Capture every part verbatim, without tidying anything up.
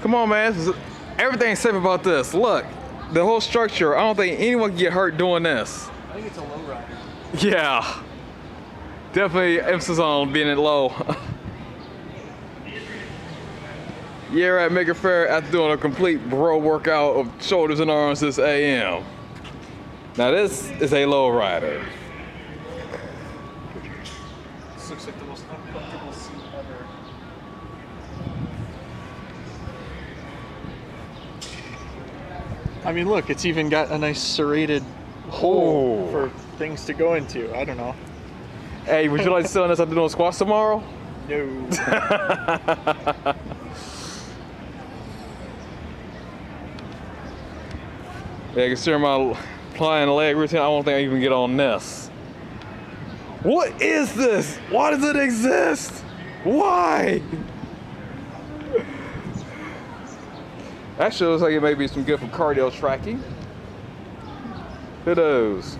Come on, man. This is, everything's safe about this. Look, the whole structure. I don't think anyone can get hurt doing this. I think it's a low rider. Yeah. Definitely emphasis on being it low. Yeah, right, Maker Faire after doing a complete bro workout of shoulders and arms this A M. Now this is a low rider. This looks like the most uncomfortable seat ever. I mean, look, it's even got a nice serrated hole Oh. for things to go into. I don't know. Hey, would you like to sit on this after doing squats tomorrow? No. Yeah, consider my applying leg routine. I don't think I even get on this. What is this? Why does it exist? Why? Actually, looks like it may be some good for cardio tracking. Who knows?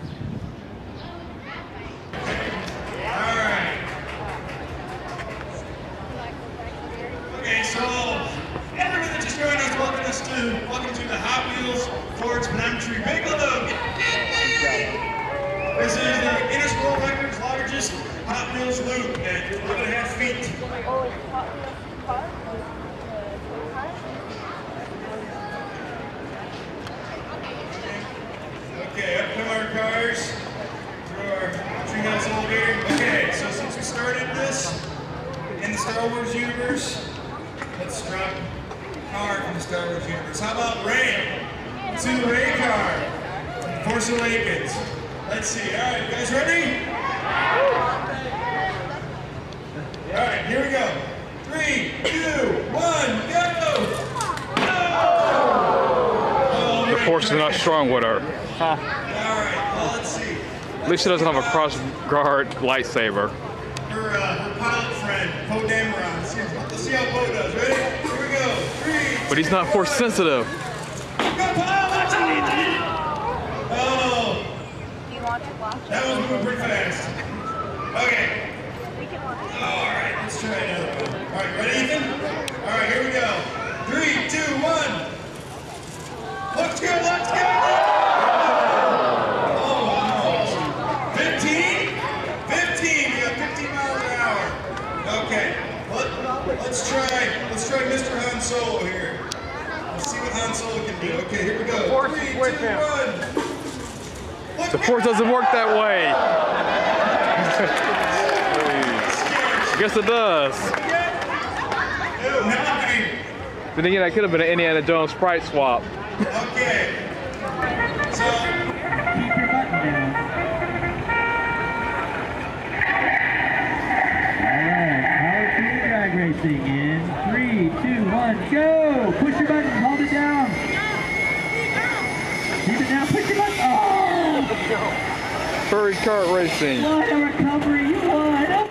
Okay, so everyone that just joined us, welcome us to welcome to the Hot Wheels Forge Penumtree Big Load. This is the Guinness World Records largest Hot Wheels loop at one and a half feet. Okay, up come our cars through our treehouse elevator. Okay, so since we started this in the Star Wars universe, let's drop a car from the Star Wars universe. How about Ray? Let's do the Ray car from the Force Awakens. Let's see. All right, you guys ready? All right, here we go. Three, two, one, go! Oh, The force is not strong with her. Huh. all right, well, let's see. At least she doesn't have a cross guard lightsaber. Her, uh, her pilot friend, Poe Dameron. Let's see, let's see how Poe does. Ready? Here we go. Three, But he's not force sensitive. go, Poe! Watch out! Oh, Do you want to watch? that was moving pretty fast. Okay. We can watch. All right, let's try another one. All right, ready, Ethan? All right, here we go. Three, two, one. Let's go, let's go! Oh, wow. fifteen? fifteen, we got fifteen miles an hour. Okay, Let, let's try, let's try Mister Han Solo here. Let's see what Han Solo can do. Okay, here we go. Three, two, one. Let's The force doesn't work that way. I guess it does. Nine. Then again, that could have been an Indiana Jones sprite swap. Okay. So, Keep your button down. Alright, power through drag racing in three, two, one, go! Push your button, hold it down. Keep it down, push your button. Oh! Furry kart racing. What a recovery, you won! Oh my goodness.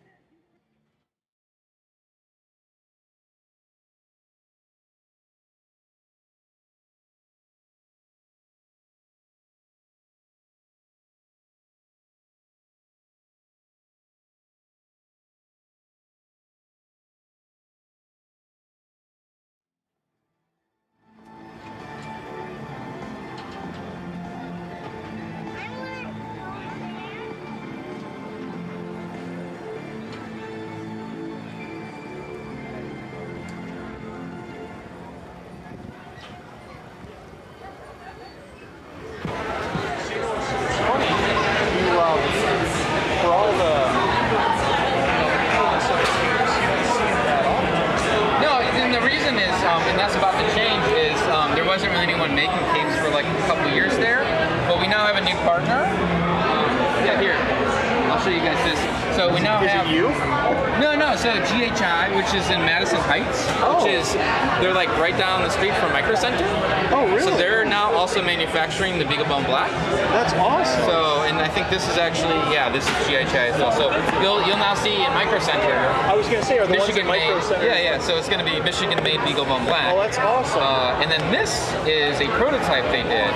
No, and the reason is, um, and that's about to change, is um, there wasn't really anyone making capes for like a couple years there, but we now have a new partner. Um, yeah, here, I'll show you guys this. So we now Is have. it you? No, no. So G H I, which is in Madison Heights, Oh. which is they're like right down the street from Maker Center. Oh, really? So they're now also manufacturing the Beagle Bone Black. That's awesome. So, and I think this is actually, yeah, this is G H I as well. So you'll you'll now see in Micro Center. I was going to say, are the Michigan ones in Micro made, Center? yeah, yeah. So it's going to be Michigan made Beagle Bone Black. Oh, that's awesome. Uh, and then this is a prototype they did.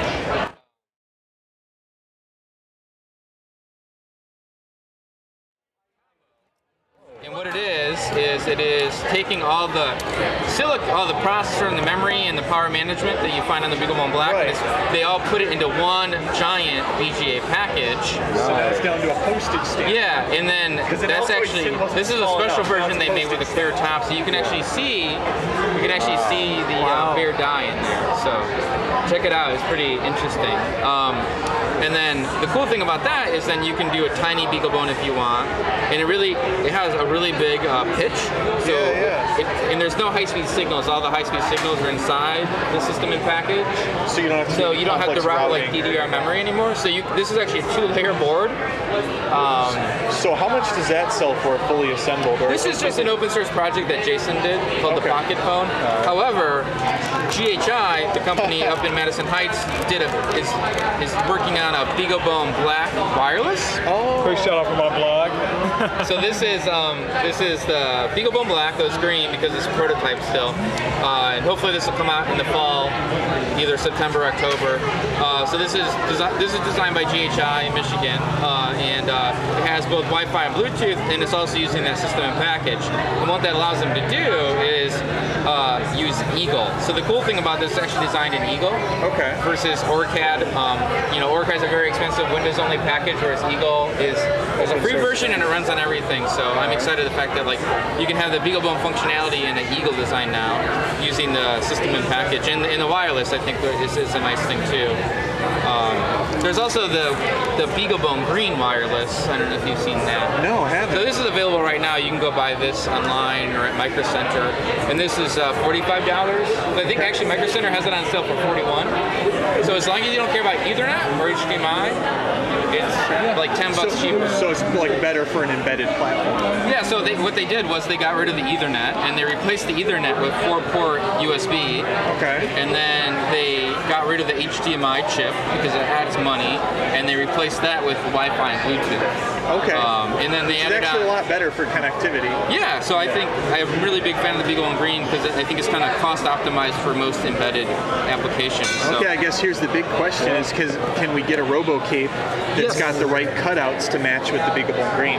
And what it is is it is taking taking all the silic, all the processor and the memory and the power management that you find on the BeagleBone Black, Right. and it's, they all put it into one giant V G A package. So now it's down to a postage stamp. Yeah, and then it that's also actually, wasn't this is a small special enough. Now version it's they made with a postage clear top, so you can actually see, you can actually see the uh, bare die in there. So check it out, it's pretty interesting. Um, and then the cool thing about that is then you can do a tiny BeagleBone if you want, and it really, it has a really big uh, pitch. So, Yeah, yeah. It, and there's no high-speed signals. All the high-speed signals are inside the system and package. So you don't have to. So do you don't have to complex route like routing. D D R memory anymore. So you, this is actually a two-layer board. Um, So how much does that sell for fully assembled? Or This is just an open source project that Jason did called Okay. the Pocket Phone. However, G H I, the company up in Madison Heights, did a is is working on a BeagleBone Black wireless. Oh. Quick shout out for my blog. So this is um, this is the BeagleBone Black, though it's green because it's a prototype still, uh, and hopefully this will come out in the fall, either September, October. Uh, so this is desi this is designed by G H I in Michigan, uh, and uh, it has both Wi-Fi and Bluetooth, and it's also using that system and package. And what that allows them to do is uh, use Eagle. So the cool thing about this is actually designed in Eagle. Okay. Versus OrCAD. Um, you know, OrCAD is a very expensive Windows-only package, whereas Eagle is there's a free version and it runs on everything. So I'm excited the fact that like you can have the BeagleBone functionality in an Eagle design now using the system and package, and in the wireless I think is, is a nice thing too. Um, there's also the the BeagleBone Green wireless. I don't know if you've seen that. No, I haven't. So this is available right now. You can go buy this online or at Maker Center, and this is uh, forty-five dollars. I think actually Maker Center has it on sale for forty-one. So as long as you don't care about Ethernet or H D M I, it's like ten bucks so, cheaper. So it's like better for an embedded platform. Yeah, so they, what they did was they got rid of the Ethernet and they replaced the Ethernet with four port U S B. Okay. And then they got rid of the H D M I chip because it adds money, and they replaced that with Wi-Fi and Bluetooth. Okay. Um, and then they It's added actually on, a lot better for connectivity. yeah, so I think I'm a really big fan of the BeagleBone Green because I think it's kind of cost optimized for most embedded applications. So. Okay, I guess here's the big question: is because can we get a RoboCape that's Yes. got the right cutouts to match with the BeagleBone Green?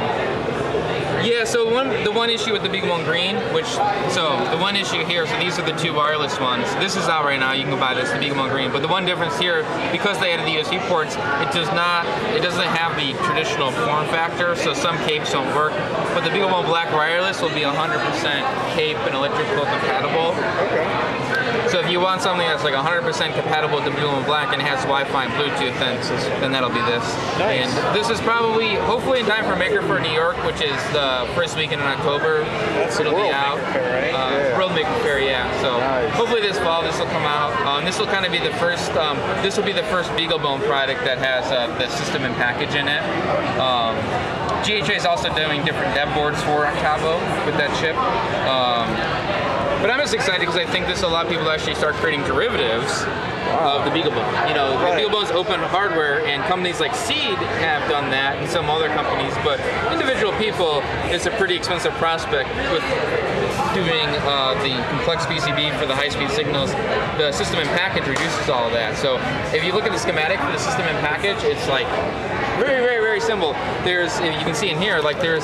Yeah, so one the one issue with the BeagleBone Green, which so the one issue here, so these are the two wireless ones. This is out right now. You can go buy this, the BeagleBone Green. But the one difference here, because they added the U S B ports, it does not, it doesn't have the traditional form factor. So some capes don't work. But the BeagleBone Black wireless will be one hundred percent cape and electrical compatible. Okay. So if you want something that's like one hundred percent compatible with the BeagleBone Black and has Wi-Fi and Bluetooth, then then that'll be this. Nice. And this is probably, hopefully in time for Maker Faire New York, which is the first weekend in October. That's It'll World be out. Maker Faire, right? Uh, Yeah. World Maker Faire, yeah. So Nice. hopefully this fall this will come out. Um, this will kind of be the first. Um, this will be the first BeagleBone product that has uh, the system and package in it. Um, G H A is also doing different dev boards for Octavo with that chip. Um, But I'm just excited because I think this will allow people to actually start creating derivatives of the BeagleBone. You know, Right. the BeagleBone's open hardware, and companies like Seed have done that, and some other companies. But individual people, it's a pretty expensive prospect with doing uh, the complex P C B for the high-speed signals. The system and package reduces all of that. So if you look at the schematic for the system and package, it's like very, very, very simple. There's, you can see in here, like there's.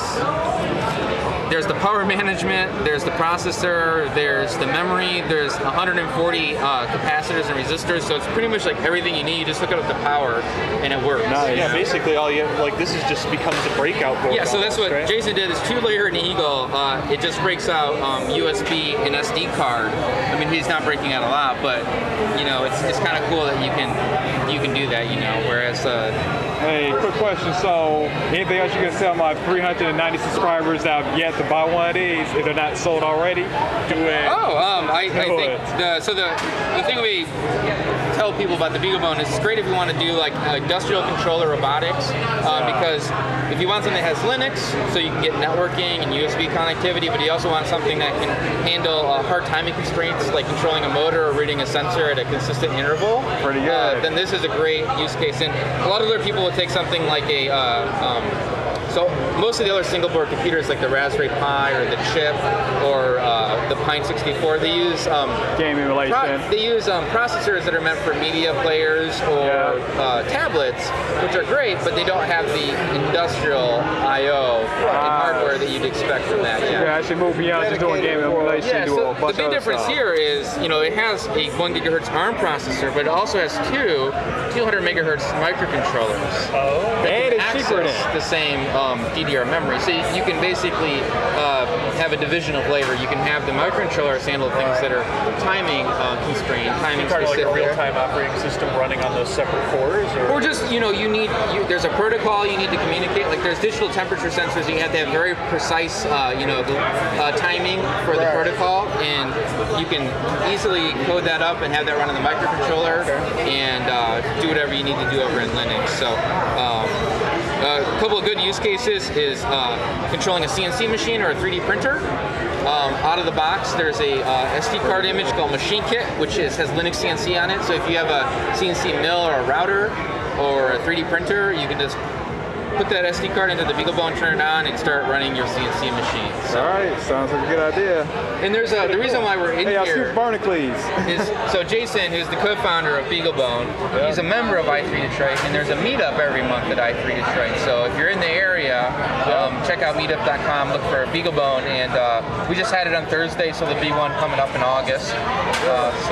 There's the power management, there's the processor, there's the memory, there's one hundred forty uh, capacitors and resistors, so it's pretty much like everything you need. You just hook it up to power and it works. Nice. Yeah, basically all you like this is just becomes a breakout board. Yeah, so that's what almost, right? Jason did. Is two-layer in Eagle. Uh, it just breaks out um, U S B and S D card. I mean, he's not breaking out a lot, but you know, it's it's kind of cool that you can you can do that. You know, whereas. Uh, Hey, quick question. So, anything else you can tell my three hundred ninety subscribers that have yet to buy one of these if they're not sold already? Do it. Oh, um, I, I Do think it. the so the the thing we tell people about the BeagleBone is it's great if you want to do like uh, industrial controller robotics, uh, because if you want something that has Linux, so you can get networking and U S B connectivity, but you also want something that can handle uh, hard timing constraints like controlling a motor or reading a sensor at a consistent interval. Pretty good. Uh, then this is a great use case. And a lot of other people will take something like a uh, um, So most of the other single board computers, like the Raspberry Pi or the Chip or uh, the Pine sixty-four, they use um, game emulation. Pro they use um, processors that are meant for media players or Yeah. uh, tablets, which are great, but they don't have the industrial I O and hardware that you'd expect from that. Yeah. Yeah, actually move beyond just doing game emulation. Yeah, do so a bunch the big of difference stuff. here is, you know, it has a one gigahertz ARM processor, but it also has two two hundred megahertz microcontrollers. Oh. And it's cheaper access than. the same um, D D R memory. So you, you can basically uh, have a division of labor. You can have the microcontrollers handle things that are timing uh, constrained, timing Kind of like specific. a real-time operating system running on those separate cores, or, Or just, you know, you need, you, there's a protocol you need to communicate. Like there's digital temperature sensors. You have to have very precise, uh, you know, uh, timing for the protocol, and you can easily code that up and have that run on the microcontroller and uh, do whatever you need to do over in Linux. So um, a couple of good use cases is uh, controlling a C N C machine or a three D printer. Um, out of the box, there's a uh, S D card image called Machine Kit, which is, has Linux C N C on it. So if you have a C N C mill or a router or a three D printer, you can just put that S D card into the BeagleBone, turn it on, and start running your C N C machine. So, All right, sounds like a good idea. and there's a, the reason why we're in Hey, I'll here shoot Barnacles. is, so Jason, who's the co-founder of BeagleBone, he's a member of i three Detroit, and there's a meetup every month at i three Detroit. So if you're in the area, um, check out meetup dot com, look for BeagleBone, and uh, we just had it on Thursday, so there'll be one coming up in August. Uh, so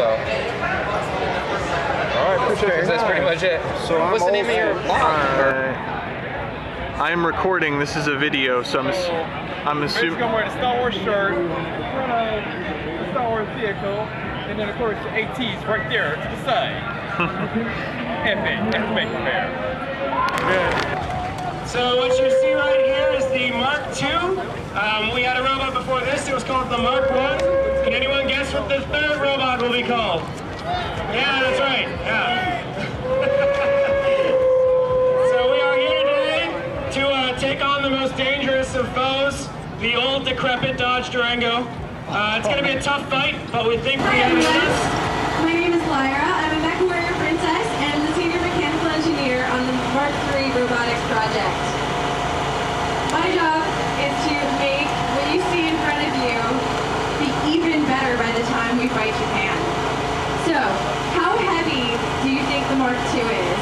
All right, appreciate it. that's pretty much it. So I'm What's the name of your also- blog? Uh, I'm recording. This is a video, so I'm, ass I'm Basically, assuming. I'm wearing a Star Wars shirt, in front of the Star Wars vehicle, and then of course the AT's right there to the side. Epic, that's Maker Faire. Good. So what you see right here is the Mark two. Um, we had a robot before this. It was called the Mark one. Can anyone guess what the third robot will be called? Yeah, that's right. Yeah. So we are here today to uh, take on the most dangerous of foes, the old decrepit Dodge Durango. Uh, it's going to be a tough fight, but we think we have it in us. My name is Lyra. I'm a mech warrior princess and the senior mechanical engineer on the Mark three robotics project. My job is to make what you see in front of you be even better by the time we fight Japan. So, how heavy do you think the Mark two is?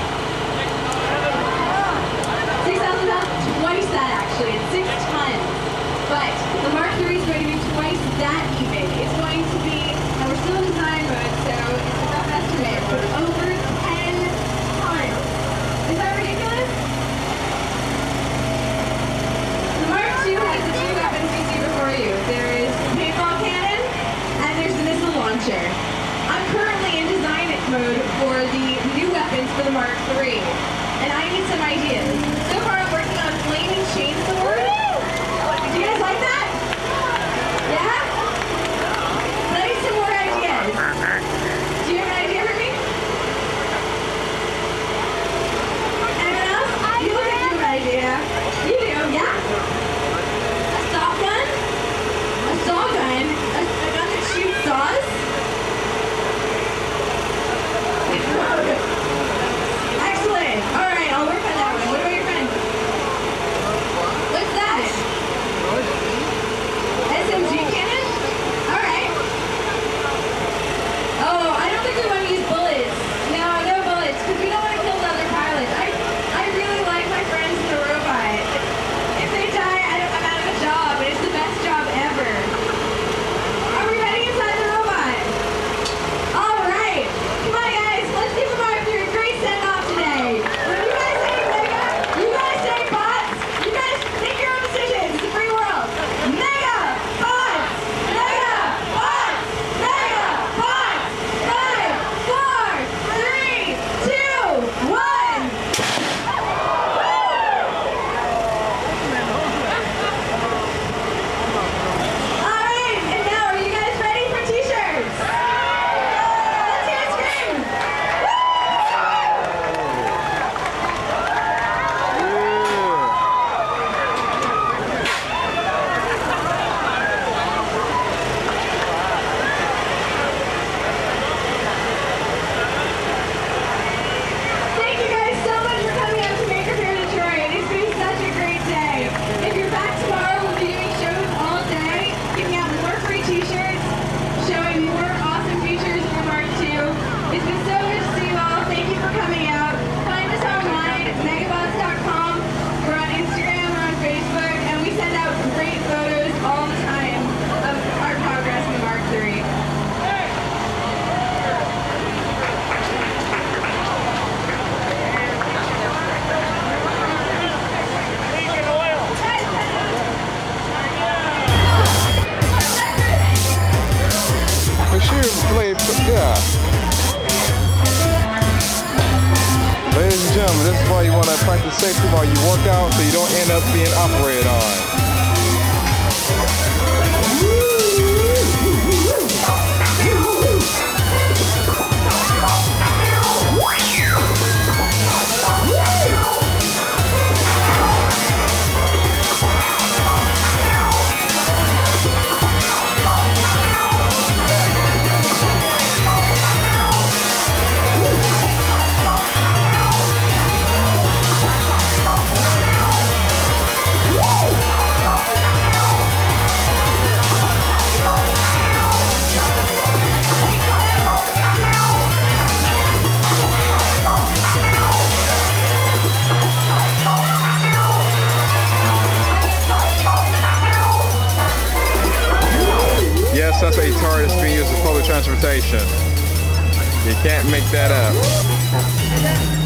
six thousand pounds? Twice that actually. It's six tons. But the Mark three is going to be twice that even. It's going to be, and we're still in design mode, so it's a rough estimate, but over ten tons. Is that ridiculous? The Mark two has the two weapons you see before you. There is the paintball cannon, and there's the missile launcher. I'm currently in design mode for the new weapons for the Mark three, and I need some ideas. So far I'm working on a flaming chainsword. Do you guys like that? Yeah? But I need some more ideas. Do you have an idea for me? Anyone else? You look like you have an idea. You do, yeah? A saw gun? A saw gun? A, a gun that shoots saws? Excellent. All right, I'll work on that one. What about your friend? What's that? S M G cannon? practice safety while you work out so you don't end up being operated on. Yes, that's a tar that's being used for public transportation. You can't make that up.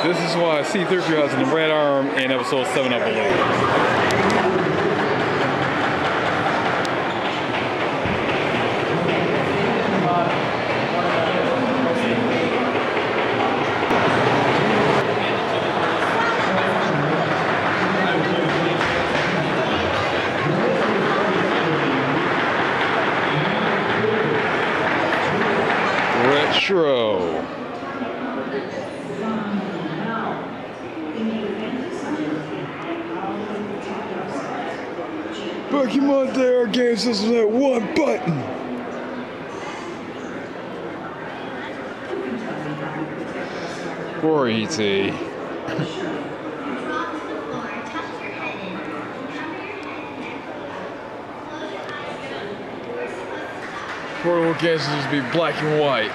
This is why C three P O has the red arm in episode seven, I believe. Retro. Pokemon Day, our game system at one button. Poor E T. Portable games just be black and white.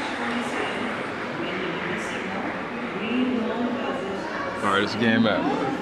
Alright, it's a game out.